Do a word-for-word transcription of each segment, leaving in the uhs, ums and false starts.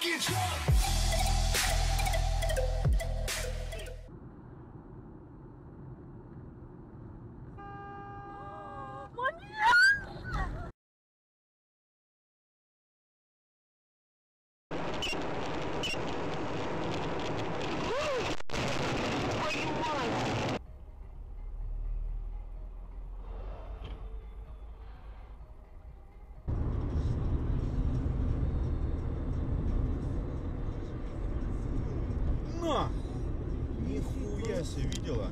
На! Нихуя себе, видела?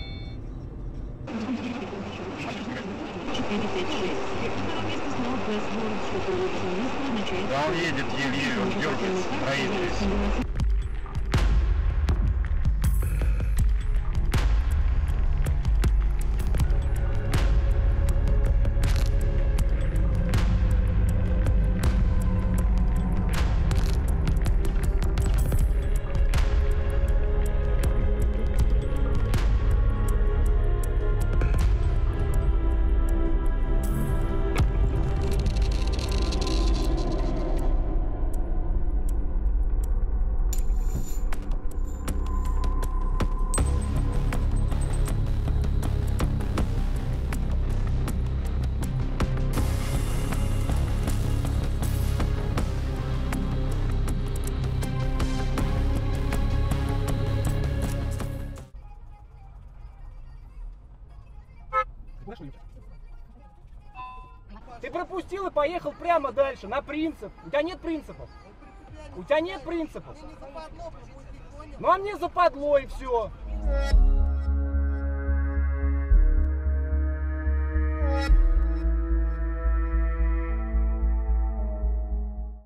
Да он едет еле-еле, он дергается, проедет. Ты пропустил и поехал прямо дальше, на принцип. У тебя нет принципов. У тебя нет принципов. Ну а мне западло и все. Yeah.